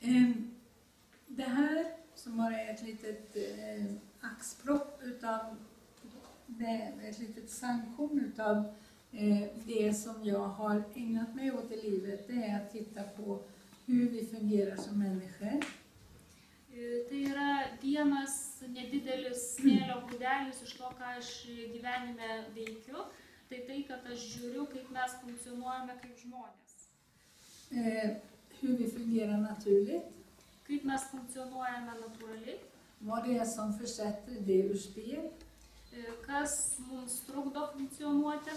Det här som bara är ett litet axplock utav det, ett litet sandkorn utav det som jag har ägnat mig åt i livet, det är att titta på hur vi fungerar som människor. Tai yra vienas nedidelis smėlio grūdelis iš to, ką aš gyvenime veikiu, tai kad aš žiūriu, kaip mes funkcionuojame kaip žmonės. Hur vi fungerar naturligt. Kaip mes funkcionuojame natūraliai. Vad det är som försätter det ur spel. Kas mums trukdo funkcionuoti.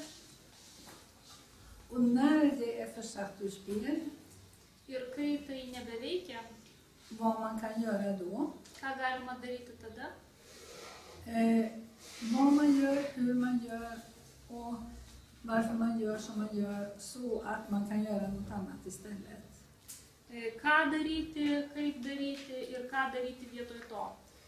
Och när det är försatt ur spel. Ir kai tai nebeveikia. Vad man kan göra då. Ką galima daryti tada. Vad man gör, hur man gör och varför man gör som man gör så att man kan göra något annat istället. Ką daryti, kaip daryti ir ką daryti vietoj to.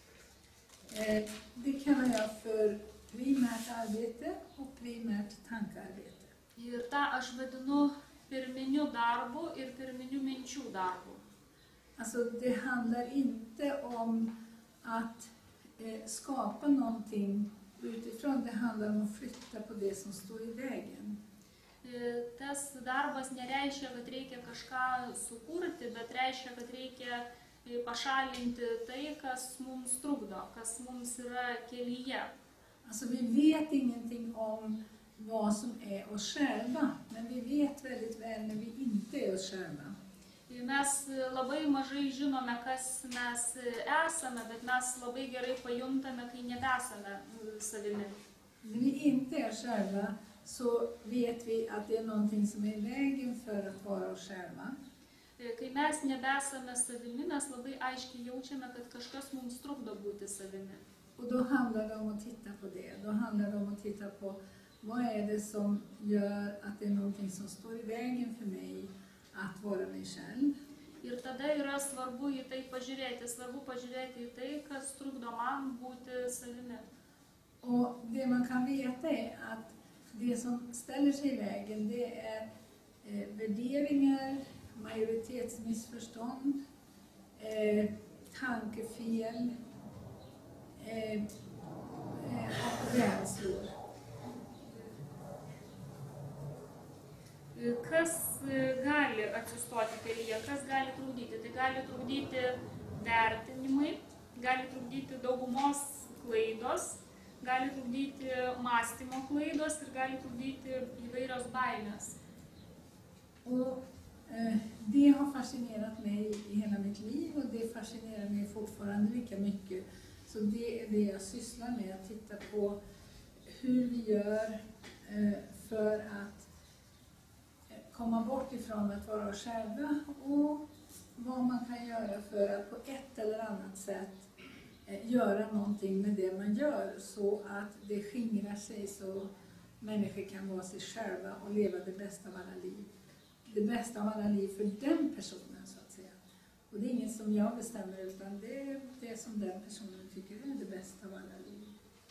Det kallar jag för primärt arbete och primärt tankearbete. Ir tą aš vadinu pirminiu darbu ir pirminiu minčių darbu. Alltså det handlar inte om att skapa någonting utifrån, det handlar om att flytta på det som står i vägen. Tas darbas nereiškia, kad reikia kažką sukurti, bet reiškia, kad reikia pašalinti tai, kas mums trukdo, kas mums yra kelyje. Alltså vi vet ingenting om vad som är oss själva, men vi vet väldigt väl när vi inte är oss själva. Mes labai mažai žinome, kas mes esame, bet mes labai gerai pajuntame, kai nebesame savimi. När vi inte är oss själva så vet vi att det är någonting som är i vägen för att vara oss själva. Kai mes nebesame savimi, mes labai aiškiai jaučiame, kad kažkas mums trukdo būti savimi. Och då handlar det om att titta på det. Då handlar det om att titta på vad är det som gör att det är någonting som står i vägen för mig att vara mig själv. Ir tada yra svarbu į tai pažiūrėti į tai, kas trukdo man būti savimi. Och det man kan veta är att det som ställer sig i vägen, det är värderingar, majoritetsmissförstånd, tankefel och rädslor. Kas gali atsistoti kelyje, kas gali trukdyti? Tai gali trukdyti vertinimai, gali trukdyti daugumos klaidos, gali trukdyti mąstymo klaidos ir gali trukdyti įvairios baimės. Och det har fascinerat mig i hela mitt liv och det fascinerar mig fortfarande lika mycket. Så det är det jag sysslar med, att titta på hur vi gör för att komma bort ifrån att vara oss själva och vad man kan göra för att på ett eller annat sätt göra någonting med det man gör så att det skingrar sig så människor kan vara sig själva och leva det bästa av alla liv. Det bästa av alla liv för den personen så att säga. Och det är inget som jag bestämmer utan det är det som den personen tycker är det bästa av alla liv.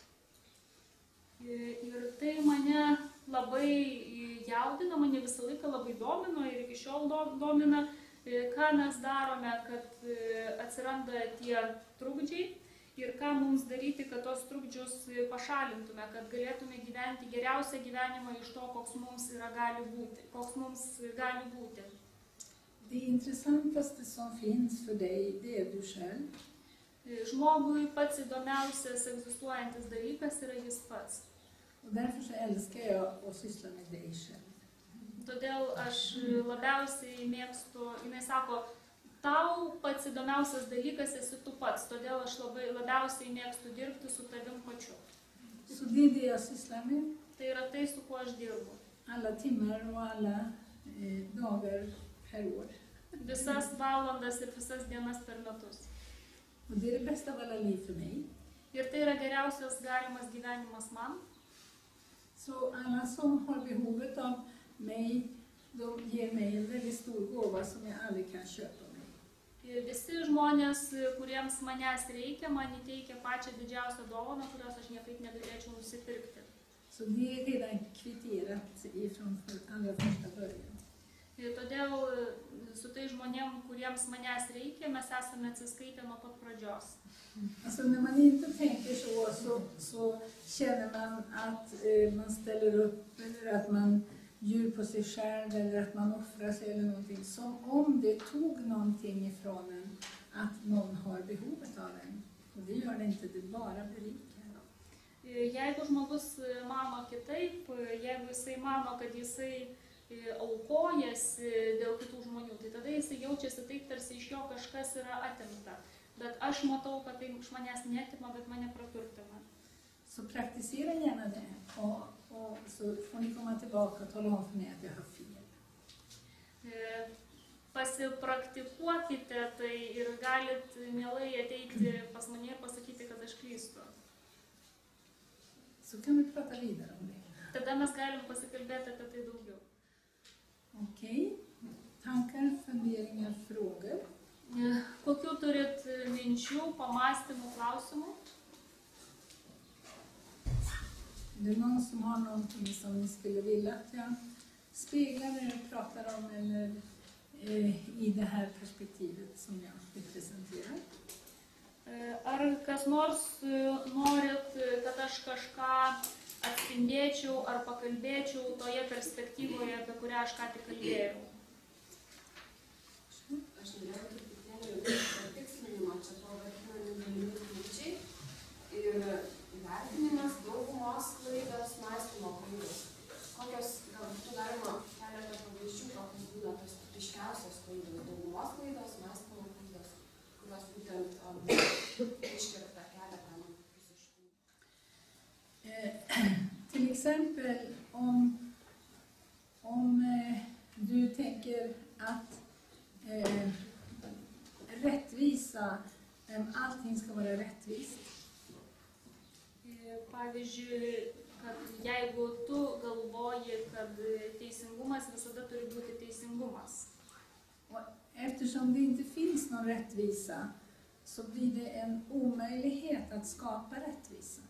Ir tai mane labai jaudina, mane visą laiką labai domino ir iki šiol domina, ką mes darome, kad atsiranda tie trukdžiai ir ką mums daryti, kad tos trukdžius pašalintume, kad galėtume gyventi geriausią gyvenimą iš to, koks mums gali būti. Det intressantaste som finns för dig, det är du själv. Žmogui pats įdomiausias egzistuojantis dalykas yra jis pats. Och därför så älskar jag att syssla med dig själv. Todėl aš labiausiai mėgstu, jinai sako, tau pats įdomiausias dalykas esi tu pats, todėl aš labiausiai mėgstu dirbti su tavim pačiu. Så det är det jag sysslar med. Tai yra tai, su kuo aš dirbu. Alla timmar och alla dagar per år. Visas valandas ir visas dienas per metus. Och det är det bästa av alla liv för mig. Ir tai yra geriausias galimas gyvenimas man. Så alla som har behovet av mig, de ger mig en väldigt stor gåva som jag aldrig kan köpa mig. Ir visi žmonės, kuriems manęs reikia, man įteikia pačią didžiausią dovaną, kurios aš niekaip negalėčiau nusipirkti. Så det är redan kvitterat ifrån allra första början. Todėl su tai žmonėm, kuriems manęs reikia, mes esame atsiskaitę nuo pat pradžios. Alltså när man inte tänker så känner man att man ställer upp eller att man bjuder på sig själv eller att man offrar sig eller någonting. Som om det tog någonting ifrån en att någon har behovet av en. Och det gör det inte, det bara berikar. Jeigu žmogus mano kitaip, jeigu jisai mano, kad jisai aukojasi dėl kitų žmonių, tai tada jisai jaučiasi taip, tarsi iš jo kažkas yra atimta. Bet aš matau, kad tai iš manęs neatima, bet mane praturtina. Så praktisera gärna det och så får ni komma tillbaka och tala om för mig att jag har fel. Pasipraktikuokite tai ir galit mielai ateiti pas mane ir pasakyti, kad aš klystu. Så kan vi prata vidare om det. Tada mes galim pasikalbėti apie tai daugiau. Okej. Tankar, funderingar, frågor? Kokių turit minčių, pamastymų, klausimų? Det är någon som har någonting som ni skulle vilja att jag speglar när jag pratar om eller i det här perspektivet som jag representerar? Ar kas nors norit, kad aš kažką atspindėčiau ar pakalbėčiau toje perspektyvoje, apie kurią aš ką tik kalbėjau? Aš norėjau truputėlį patikslinimą, čia to vadinami galimi kliūčiai ir įvertinimas, daugumos klaidos, mąstymo klaidos. Kokios, gal būtų galima keletą pavyzdžių, kokios būna tos ryškiausios klaidos, daugumos klaidos, mąstymo klaidos, kurios būtent iškerta kelią tam visiškai. Till exempel om du tänker att rättvisa, allting ska vara rättvist. Pavyzdžiui, kad jeigu tu galvoji, kad teisingumas visada turi būti teisingumas. Eftersom det inte finns någon rättvisa så blir det en omöjlighet att skapa rättvisa.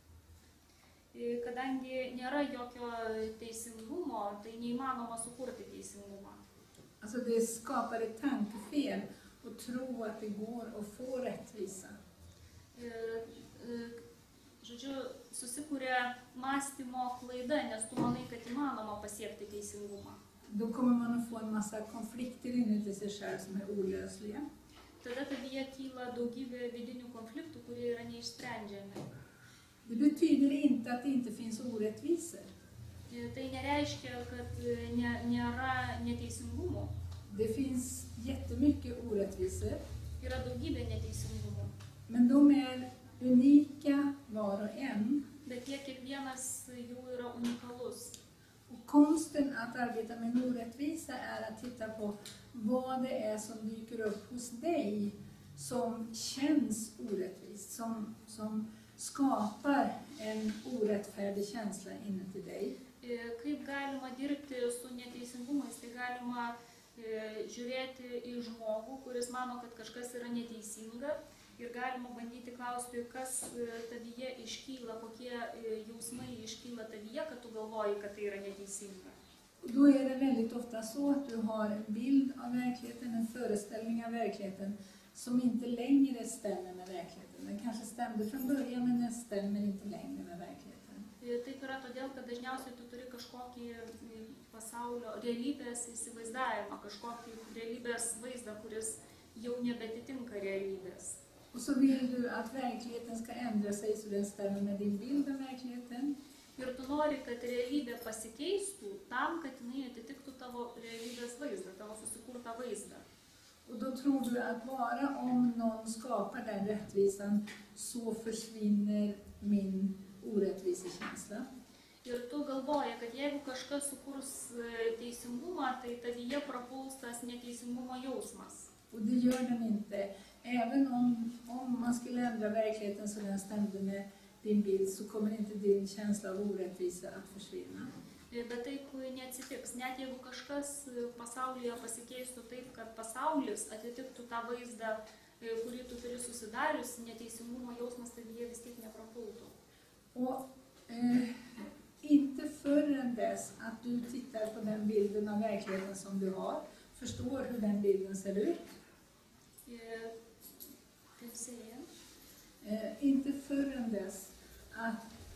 Kadangi nėra jokio teisingumo, tai neįmanoma sukurti teisingumą. Alltså det skapar ett tankefel att tro att det går att få rättvisa. Žodžiu, susikūrė mąstymo klaida, nes tu manai, kad įmanoma pasiekti teisingumą. Då kommer man att få en massa konflikter inuti sig själv som är olösliga. Tada tavyje kyla daugybė vidinių konfliktų, kurie yra neišsprendžiami. Det betyder inte att det inte finns orättvisor. Tai nereiškia, kad nėra neteisingumo. Det finns jättemycket orättvisor. Yra daugybė neteisingumo. Men de är unika var och en. Bet kiekvienas jų yra unikalus. Och konsten att arbeta med en orättvisa är att titta på vad det är som dyker upp hos dig som känns orättvist, som skapar en orättfärdig känsla inuti dig. Kaip galima dirbti su neteisingumais, tai galima žiūrėti į žmogų, kuris mano, kad kažkas yra neteisinga ir galima bandyti klausti, kas tavyje iškyla, kokie jausmai iškyla tavyje, kad tu galvoji, kad tai yra neteisinga. Då är det väldigt ofta så att du har en bild av verkligheten, en föreställning av verkligheten som inte längre stämmer med verkligheten. Den kanske stämde från början, men den stämmer inte längre med verkligheten. Taip yra todėl, kad dažniausiai tu turi kažkokį pasaulio realybės įsivaizdavimą, kažkokį realybės vaizdą, kuris jau nebetitinka realybės. Och så vill du att verkligheten ska ändra sig så den stämmer med din bild av verkligheten. Ir tu nori, kad realybė pasikeistų tam, kad jinai atitiktų tavo realybės vaizdą, tavo susikurtą vaizdą. Och då tror du att bara om någon skapar den rättvisan så försvinner min orättvisekänsla. Ir tu galvoji, kad jeigu kažkas sukurs teisingumą, tai tavyje prapuls tas neteisingumo jausmas. Och det gör den inte. Även om man skulle ändra verkligheten så den stämde med din bild så kommer inte din känsla av orättvisa att försvinna. Bet taip neatsitiks. Net jeigu kažkas pasaulyje pasikeistų taip, kad pasaulis atitiktų tą vaizdą, kurį tu turi susidarius, neteisingumo jausmas tavyje vis tiek neprapultų. Och inte förrän dess att du tittar på den bilden av verkligheten som du har, förstår hur den bilden ser ut. Inte förrän dess att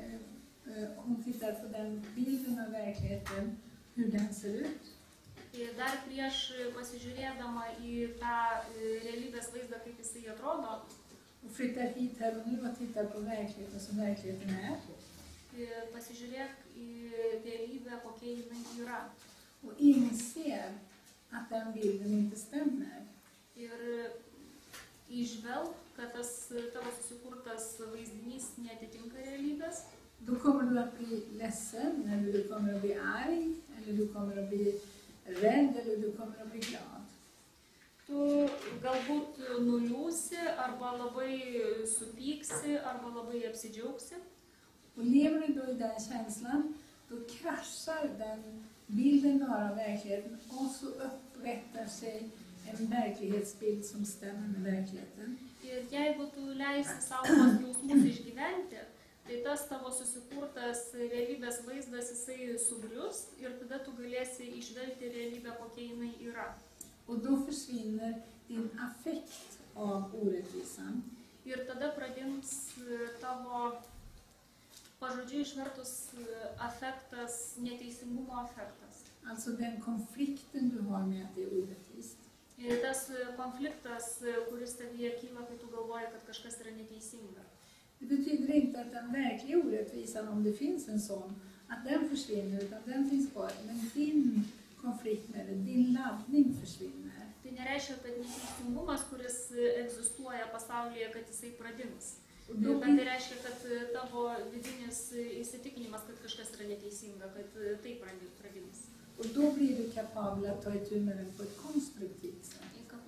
hon tittar på den bilden av verkligheten, hur den ser ut. Dar prieš pasižiūrėdama į tą realybės vaizdą, kaip jisai atrodo, Och flyttar hit här och nu och tittar på verkligheten som verkligheten är. Pasižiūrėk į realybę, kokia jinai yra. Och inser att den bilden inte stämmer. Ir įžvelg, kad tas tavo susikurtas vaizdinys neatitinka realybės. Då kommer du att bli ledsen, eller du kommer att bli arg, eller du kommer att bli rädd, eller du kommer att bli glad. Tu galbūt nuliūsi, arba labai supyksi, arba labai apsidžiaugsi. Och lever du då i den känslan, då kraschar den bilden du har av verkligheten och så upprättar sig en verklighetsbild som stämmer med verkligheten. Ir jeigu tu leisi savo tuos jausmus išgyventi, tai tas tavo susikurtas realybės vaizdas jisai sugrius ir tada tu galėsi išvelgti realybę, kokia jinai yra. Och då försvinner din affekt av orättvisan. Ir tada pradings tavo, pažodžiui išvertus, afektas, neteisingumo afektas. Alltså den konflikten du har med att det är orättvist. Ir tas konfliktas, kuris tavyje kyla, kai tu galvoji, kad kažkas yra neteisinga. Det betyder inte att den verkliga orättvisan, om det finns en sån, att den försvinner, utan den finns kvar. Men din konflikt med det, din laddning försvinner. Tai nereiškia, kad neteisingumas, kuris egzistuoja pasaulyje, kad jisai pradings. Bet tai reiškia, kad tavo vidinis įsitikinimas, kad kažkas yra neteisinga, kad tai pradings. Och då blir du kapabel att ta itu med den på ett konstruktivt sätt.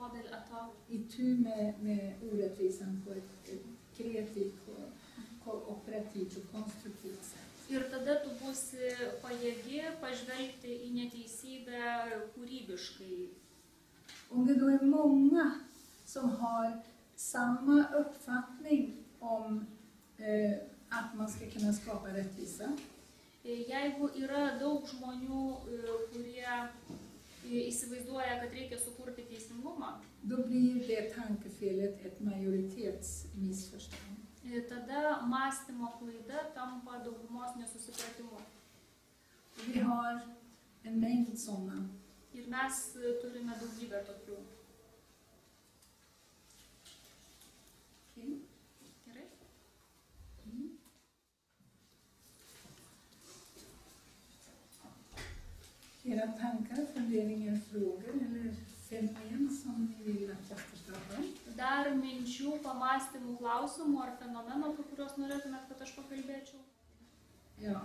Itu med orättvisan på ett kreativt, operativt och konstruktivt sätt. Ir tada tu būsi pajėgi pažvelgti į neteisybę kūrybiškai. Om det då är många som har samma uppfattning om att man ska kunna skapa rättvisa. Jeigu yra daug žmonių, kurie įsivaizduoja, kad reikia sukurti teisingumą, då blir det tankefelet ett majoritetsmissförstånd. Tada mąstymo klaida tampa daugumos nesusipratimu. Vi har en mängd sådana. Ir mes turime daugybę tokių. Okay. Gerai? Era tankar, funderingar, frågor eller fenomen som ni vill att jag ska prata om? Dar minčių, pamąstymų, klausimų ar fenomenų, apie kuriuos norėtumėt, kad aš pakalbėčiau? Ja.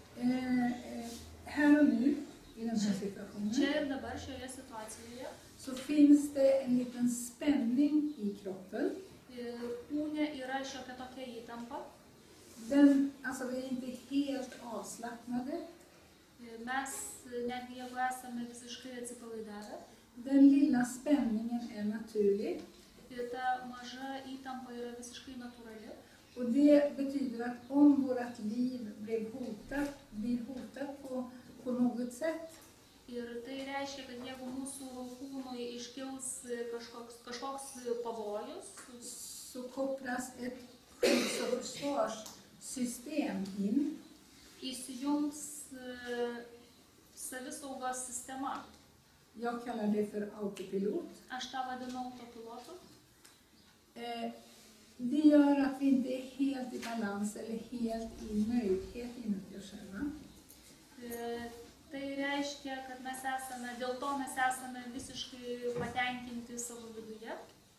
Här och nu, i den här situationen, Čia ir dabar šioje situacijoje så finns det en liten spänning i kroppen. Kūne yra šiokia tokia įtampa. Alltså vi är inte helt avslappnade. Mes netgi jeigu esame visiškai atsipalaidavę. Den lilla spänningen är naturlig. Ta maža įtampa yra visiškai natūrali. Och det betyder att om vårt liv blir hotat på något sätt, Ir tai reiškia, kad jeigu mūsų kūnui iškils kažkoks pavojus, så kopplas ett skydds- och försvarssystem in. Įsijungs savisaugos sistema. Jag kallar det för autopilot. Aš tą vadinu autopilotu. Det gör att vi inte är helt i balans eller helt i nöjdhet inuti oss själva. Tai reiškia, kad dėl to mes esame visiškai patenkinti savo viduje.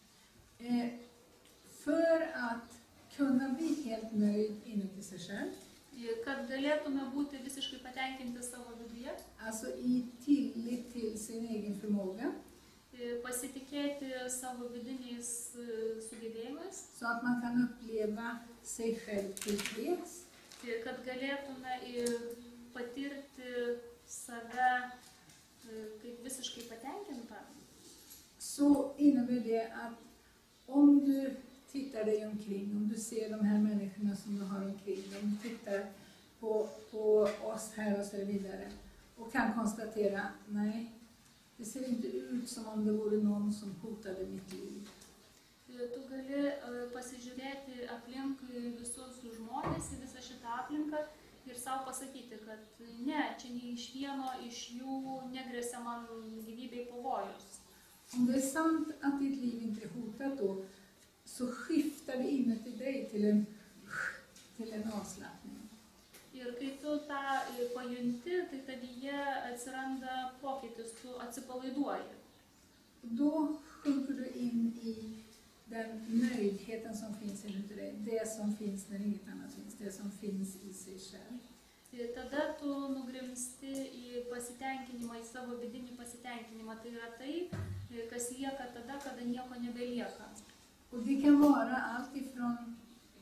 För att kunna bli helt nöjd inuti sig själv. Kad galėtume būti visiškai patenkinti savo viduje. Alltså i tillit till sin egen förmåga. Pasitikėti savo vidiniais sugebėjimais. Så att man kan uppleva sig själv tillfreds. Kad galėtume patirti save kaip visiškai patenkintą. Så innebär det att om du tittar dig omkring, om du ser de här människorna som du har omkring, om du tittar på oss här och så vidare. Och kan konstatera, nej, det ser inte ut som om det vore någon som hotade mitt liv. Tu gali pasižiūrėti aplink visus žmonės, į visą šitą aplinką ir savo pasakyti, kad ne, čia nei iš vieno iš jų negrėsia man gyvybei pavojus. Om det är sant att ditt liv inte är hotat då, så skiftar det inuti dig till en avslappning. Ir kai tu tą pajunti, tai tavyje atsiranda pokytis, tu atsipalaiduoji. Då sjunker du in i den nöjdheten som finns inuti dig, det som finns när inget annat finns, det som finns i sig själv. Tada tu nugrimsti į pasitenkinimą, į savo vidinį pasitenkinimą. Tai yra tai, kas lieka tada, kada nieko nebelieka. Och det kan vara allt ifrån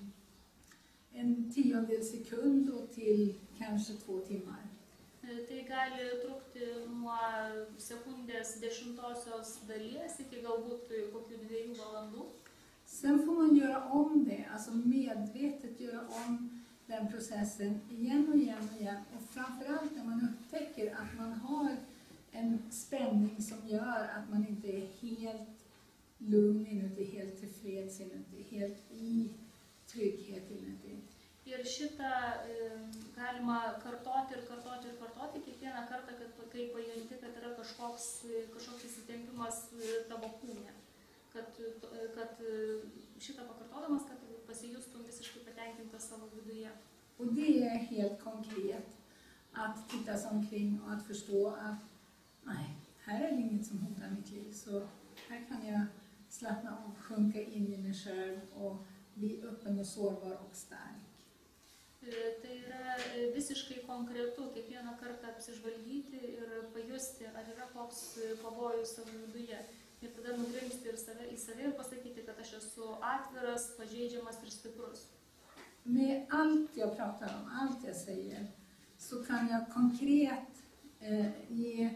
en 10 sekund och till kanske 2 timmar. Tai gali trukti nuo sekundės 10 dalies iki galbūt kokių 2 valandų. Sen får man göra om det, alltså medvetet göra om den processen igen och igen och igen. Och framförallt när man upptäcker att man har en spänning som gör att man inte är helt lugn inuti, helt tillfreds inuti, helt i trygghet inuti. Ir šitą galima kartoti ir kartoti ir kartoti kiekvieną kartą, kai pajunti, kad yra kažkoks įsitempimas tavo kūne. Kad šitą pakartodamas, kad pasijustum visiškai patenkintas savo viduje. Och det är helt konkret att titta sig omkring och att förstå att nej, här är det inget som hotar mitt liv. Så här kan jag slappna av, sjunka in i mig själv och bli öppen och sårbar och stark. Tai yra visiškai konkretu kiekvieną kartą apsižvalgyti ir pajusti, ar yra koks pavojus savo viduje. Ir tada nugrimsti ir į save ir pasakyti, kad aš esu atviras, pažeidžiamas ir stiprus. Med allt jag pratar om, allt jag säger, så kan jag konkret ge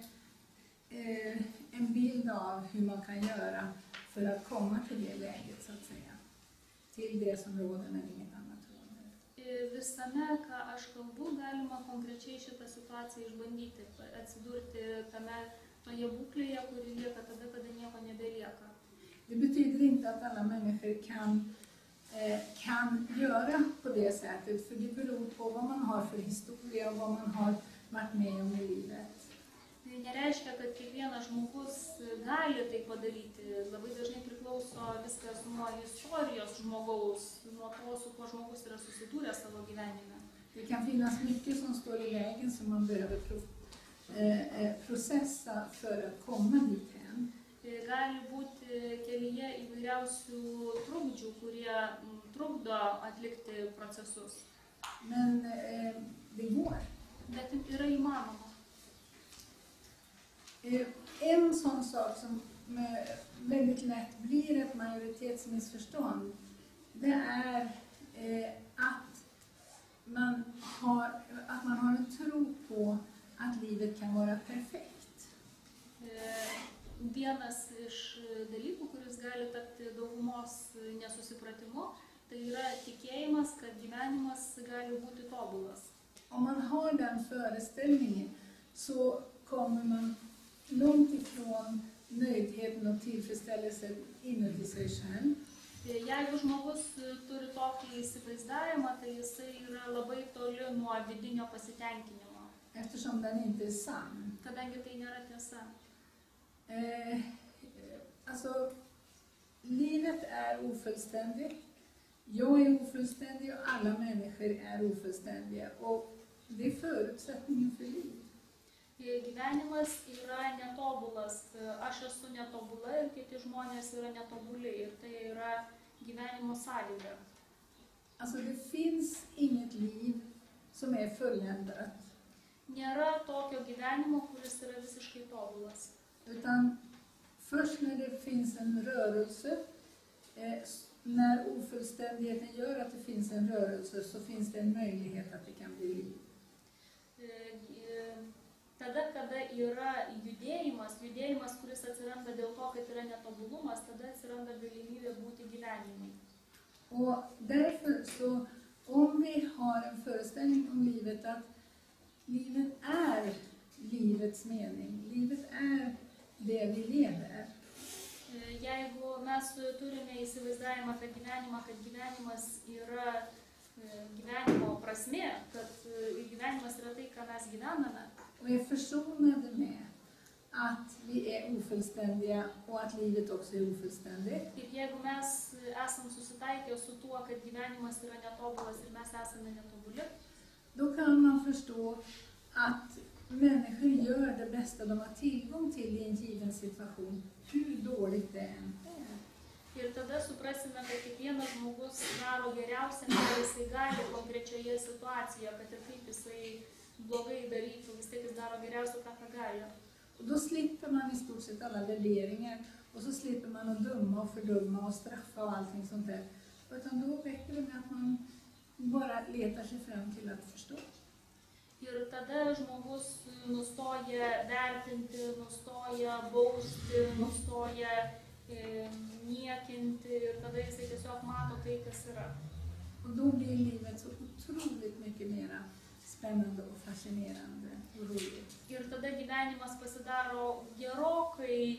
en bild av hur man kan göra för att komma till det läget, så att säga. Till det som råder när inget annat råder. Visame, ką aš kalbu, galima konkrečiai šitą situaciją išbandyti, atsidurti toje būklėje, kuri lieka tada, kada nieko nebelieka. Det betyder inte att alla människor kan göra på det sättet, för det beror på vad man har för historia och vad man har varit med om i livet. Tai nereiškia, kad kiekvienas žmogus gali tai padaryti. Labai dažnai priklauso viskas nuo istorijos žmogaus, nuo to, su kuo žmogus yra susidūręs savo gyvenime. Det kan finnas mycket som står i vägen som man behöver processa för att komma dithän. Gali būti kelyje įvairiausių trukdžių, kurie trukdo atlikti procesus. Men det går. Bet yra įmanoma. En sån sak som väldigt lätt blir ett majoritetsmissförstånd, det är att man har en tro på att livet kan vara perfekt. Vienas iš dalykų, kuris gali tapti daugumos nesusipratimu, tai yra tikėjimas, kad gyvenimas gali būti tobulas. Om man har den föreställningen så kommer man långt ifrån nöjdheten och tillfredsställelsen inuti sig själv. Jeigu žmogus turi tokį įsivaizdavimą, tai jisai yra labai toli nuo vidinio pasitenkinimo. Eftersom den inte är sann. Kadangi tai nėra tiesa. Alltså, livet är ofullständigt. Jag är ofullständig och alla människor är ofullständiga. Och det är förutsättningen för liv. Gyvenimas yra netobulas. Aš esu netobula ir kiti žmonės yra netobuli. Ir tai yra gyvenimo sąlyga. Alltså, det finns inget liv som är fulländat. Nėra tokio gyvenimo, kuris yra visiškai tobulas. Utan först när det finns en rörelse, när ofullständigheten gör att det finns en rörelse, så finns det en möjlighet att det kan bli liv. Tada, kada yra judėjimas, kuris atsiranda dėl to, kad yra netobulumas, tada atsiranda galimybė būti gyvenimui. Och därför så, om vi har en föreställning om livet att livet är livets mening, livet är det vi lever. Jeigu mes turime įsivaizdavimą apie gyvenimą, kad gyvenimas yra gyvenimo prasmė, kad gyvenimas yra tai, ką mes gyvename, Och är försonade med att vi är ofullständiga och att livet också är ofullständigt. ir jeigu mes esam susitaikę su tuo, kad gyvenimas yra netobulas ir mes esame netobuli, Då kan man förstå att människor gör det bästa de har tillgång till i en given situation, hur dåligt det än är. ir tada suprasime, kad kiekvienas žmogus daro geriausia, ką jisai gali konkrečioje situacijoje, kad ir kaip jisai blogai darytų, vis tiek jis daro geriausia tą, ką gali. Och då slipper man i stort sett alla värderingar och så slipper man att döma och fördöma och straffa och allting sånt där. Utan då räcker det med att man bara letar sig fram till att förstå. Ir tada žmogus nustoja vertinti, nustoja bausti, nustoja niekinti ir tada jisai tiesiog mato tai, kas yra. Och då blir livet så otroligt mycket mera spännande och fascinerande och roligt. Ir tada gyvenimas pasidaro gerokai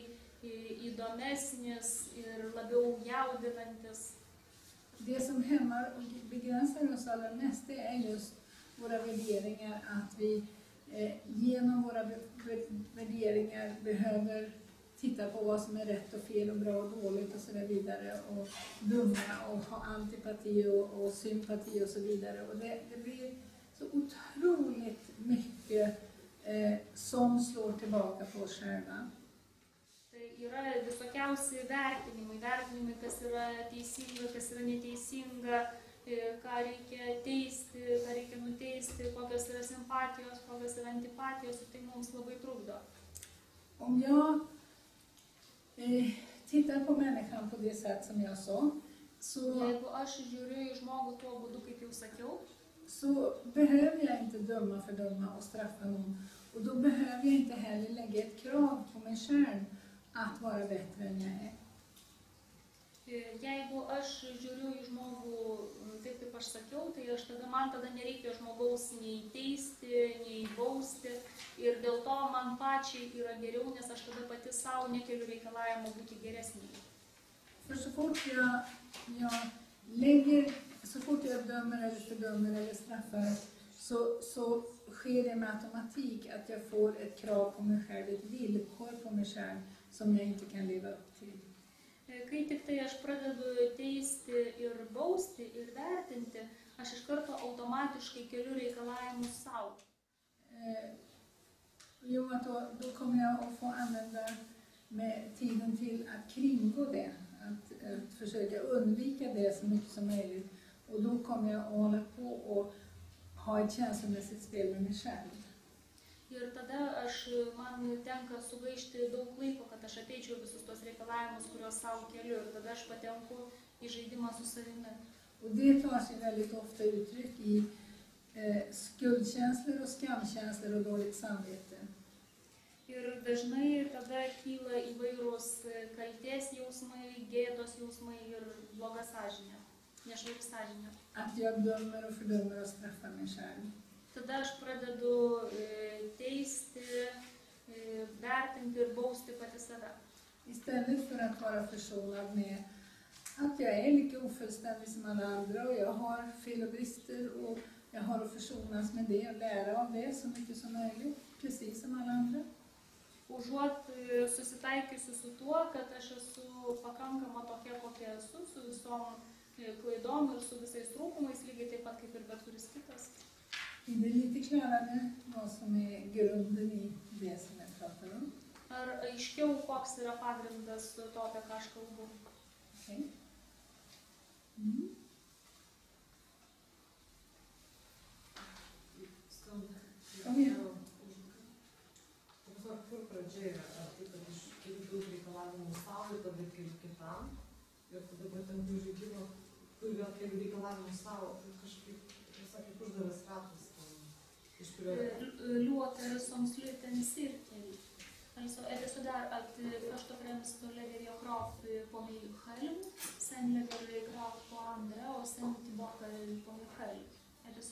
įdomesnis ir labiau jaudinantis. Det som hämmar och begränsar oss allra mest, det är just våra värderingar, att vi genom våra värderingar behöver titta på vad som är rätt och fel och bra och dåligt och så där vidare och döma och ha antipati och sympati och så vidare. Och det blir så otroligt mycket som slår tillbaka på oss själva. Tai yra visokiausi vertinimai, kas yra teisinga, kas yra neteisinga, ką reikia teisti, ką reikia nuteisti, kokios yra simpatijos, kokios yra antipatijos, ir tai mums labai trukdo. Om jag tittar på människan på det sätt som jag sa, Jeigu aš žiūriu į žmogų tuo būdu, kaip jau sakiau, så behöver jag inte döma, fördöma och straffa någon. Och då behöver jag inte heller lägga ett krav på mig själv att vara bättre än jag är. Jeigu aš žiūriu į žmogų taip, kaip aš sakiau, tai man tada nereikia žmogaus nei teisti, nei bausti ir dėl to man pačiai yra geriau, nes aš tada pati savo nekeliu reikalavimą būti geresnį. För så fort jag dömer eller fördömer eller straffar så sker det med automatik att jag får ett krav på mig själv, ett villkor på mig själv som jag inte kan leva upp till. Kai tik tai aš pradedu teisti ir bausti ir vertinti, aš iš karto automatiškai keliu reikalavimus savo. Jo, att då kommer jag att få använda med tiden till att kringgå det, att försöka undvika det så mycket som möjligt. Och då kommer jag att hålla på och ha ett känslomässigt spel med mig själv. Ir tada man tenka sugaišti daug laiko, kad aš ateičiau visus tos reikalavimus, kuriuos savo keliu, ir tada aš patenku į žaidimą su savimi. Och det tar sig väldigt ofta uttryck i skuldkänslor och skamkänslor och dåligt samvete. Ir dažnai tada kyla įvairūs kaltės jausmai, gėdos jausmai ir bloga sąžinė, nešvari sąžinė. Att jag dömer och fördömer och straffar mig själv. Tada aš pradedu teisti, vertinti ir bausti pati save. Istället för att vara försonad med att jag är lika ofullständig som alla andra och jag har fel och brister och jag har att försonas med det och lära av det så mycket som möjligt, precis som alla andra. Užuot susitaikiusi su tuo, kad aš esu pakankama tokia, kokia esu, su visom klaidom ir su visais trūkumais, lygiai taip pat kaip ir bet kuris kitas. Är det lite klarare vad som är grunden i det som jag pratar om? Ar aiškiau, koks yra pagrindas to, apie ką aš kalbu? Okej. Kom igen. Kur pradžia yra, tai kad aš turiu daug reikalavimų savo, tada keliu kitam ir tada patenku į žaidimą, kur vėl keliu reikalavimų savo, tai kažkaip, kaip uždaras ratas, iš kurio... Låter som sluta en cirkel. Alltså är det så där att först och främst då lägger jag krav på mig själv, sen lägger jag krav på andra och sen tillbaka på mig själv.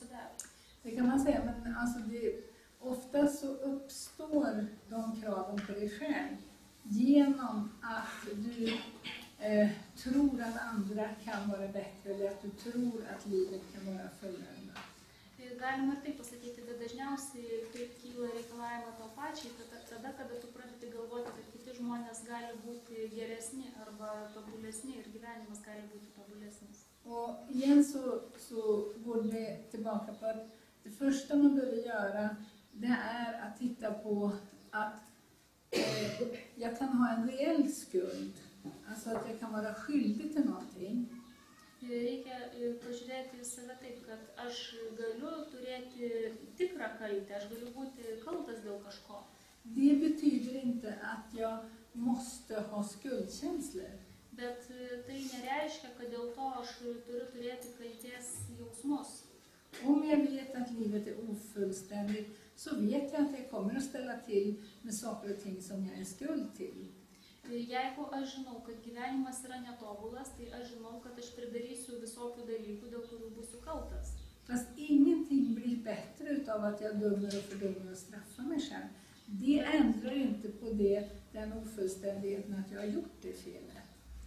sådär. Det kan man säga, men alltså ofta så uppstår de kraven på dig själv genom att du tror att andra kan vara bättre eller att du tror att livet kan vara fulländat. Galima ir taip pasakyti, bet dažniausiai taip kyla reikalavimai tau pačiai, kad tada, kada tu pradedi galvoti, kad kiti žmonės gali būti geresni arba tobulesni ir gyvenimas gali būti tobulesnis. Och igen så går det tillbaka på att det första man behöver göra, det är att titta på att jag kan ha en reell skuld. Alltså att jag kan vara skyldig till någonting. Reikia pažiūrėti į save taip, kad aš galiu turėti tikrą kaltę, aš galiu būti kaltas dėl kažko. Det betyder inte att jag måste ha skuldkänslor. Bet tai nereiškia, kad dėl to aš turiu turėti kaltės jausmus. Om jag vet att livet är ofullständigt så vet jag att jag kommer att ställa till med saker och ting som jag är skuld till. Jeigu aš žinau, kad gyvenimas yra netobulas, tai aš žinau, kad aš pridarysiu visokių dalykų, dėl kurių būsiu kaltas. Fast ingenting blir bättre utav att jag dömer och fördömer och straffar mig själv. Det ändrar inte på den ofullständigheten att jag har gjort det felet.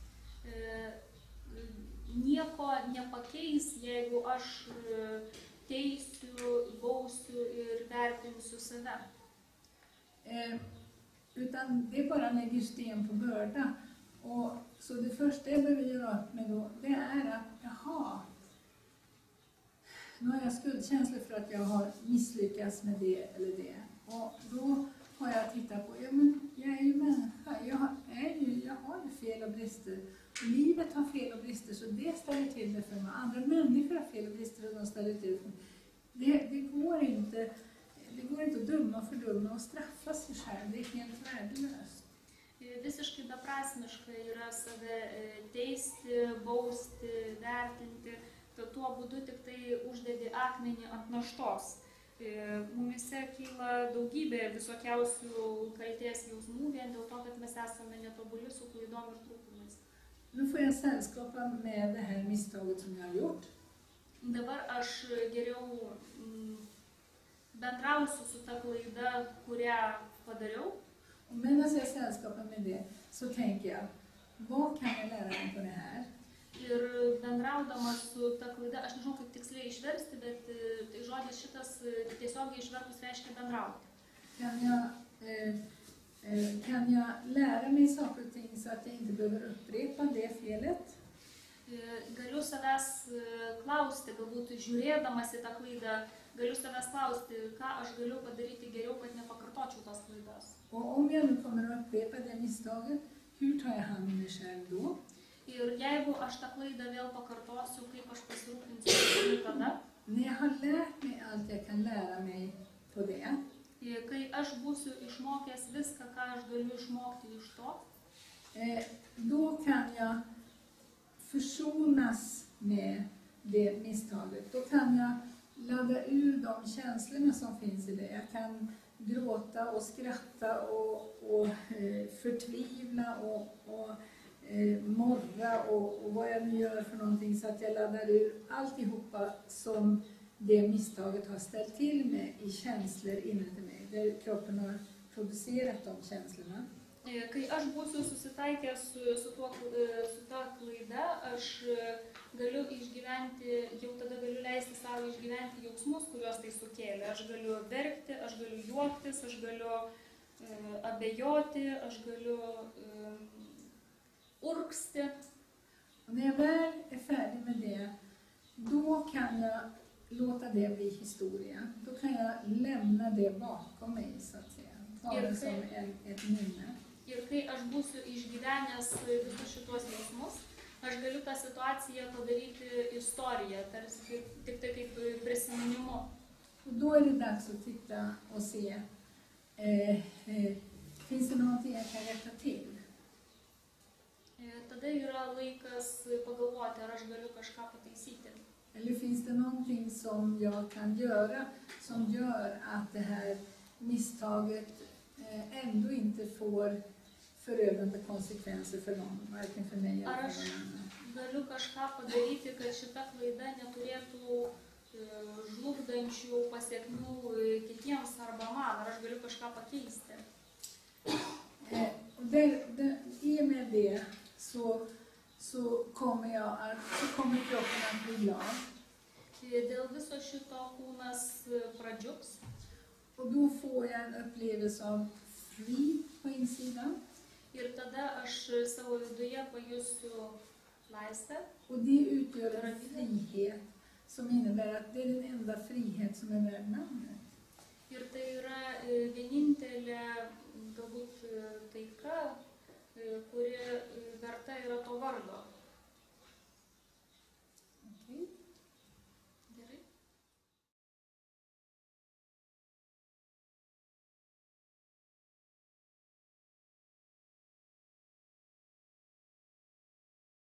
Nieko nepakeis, jeigu aš teisiu, bausiu ir vertinsiu save. Utan det bara lägger sten på börda. Och så det första jag behöver göra upp med då, det är att jaha, nu har jag skuldkänslor för att jag har misslyckats med det eller det. Och då har jag tittat på, ja men jag är ju människa, jag har ju fel och brister. Och livet har fel och brister så det ställer till det för mig. Andra människor har fel och brister och de ställer till det för mig. Det går inte att döma och fördöma och straffa sig själv, det är helt värdelöst. Visiškai beprasmiška yra save teisti, bausti, vertinti, tuo būdu tik tai uždedi akmenį ant naštos. Mumise kyla daugybė visokiausių kaltės jausmų vien dėl to, kad mes esame netobuli su klaidom ir trūkumais. Nu får jag sällskapa med det här misstaget som jag har gjort. Dabar aš geriau bendrausiu su ta klaida, kurią padariau. Och medan jag sällskapar med det så tänker jag, vad kan jag lära mig på det här? Ir bendraudamas su ta klaida, aš nežinau kaip tiksliai išversti, bet tai žodis šitas tiesiogiai išvertus reiškia bendrauti. Kan jag lära mig saker och ting så att jag inte behöver upprepa det felet? Galiu savęs klausti, galbūt žiūrėdamas į tą klaidą, galiu savęs klausti, ką aš galiu padaryti geriau, kad nepakartočiau tos klaidos. Och om jag nu kommer att upprepa det misstaget, hur tar jag hand om mig själv då? Ir jeigu aš tą klaidą vėl pakartosiu, kaip aš pasirūpinsiu tada? När jag har lärt mig allt jag kan lära mig på det, Kai aš būsiu išmokęs viską, ką aš galiu išmokti iš to, då kan jag försonas med det misstaget. Då kan jag ladda ur de känslorna som finns i det. Jag kan gråta och skratta och förtvivla och morra och vad jag nu gör för någonting så att jag laddar ur alltihopa som det misstaget har ställt till med i känslor inuti mig. Där kroppen har producerat de känslorna. Kai aš būsiu susitaikęs su ta klaida, aš galiu išgyventi, jau tada galiu leisti savo išgyventi jausmus, kuriuos tai sukėlė. Aš galiu verkti, aš galiu juoktis, aš galiu abejoti, aš galiu urgsti. Och när jag väl är färdig med det, då kan jag låta det bli historia. Då kan jag lämna det bakom mig så att säga. Ta det som ett minne. Ir kai aš būsiu išgyvenęs visus šitos jausmus, aš galiu tą situaciją padaryti istoriją, tarsi tik tai kaip prisiminimu. Och då är det dags att titta och se, finns det någonting jag kan rätta till? Tada yra laikas pagalvoti, ar aš galiu kažką pataisyti. Eller finns det någonting som jag kan göra som gör att det här misstaget ändå inte får förödande konsekvenser för någon, varken för mig eller för någon annan. Galiu kažką padaryti, kad šita klaida neturėtų žlugdančių pasiekmių kitiems arba man, ar aš galiu kažką pakeisti. I och med det så kommer kroppen att bli glad. Dėl viso šito kūnas pradžiugs. Och då får jag en upplevelse av frid på insidan. Ir tada aš savo viduje pajusiu laisvę. Och det utgör en frihet som innebär att det är den enda frihet som är värd namnet. Ir tai yra vienintelė galbūt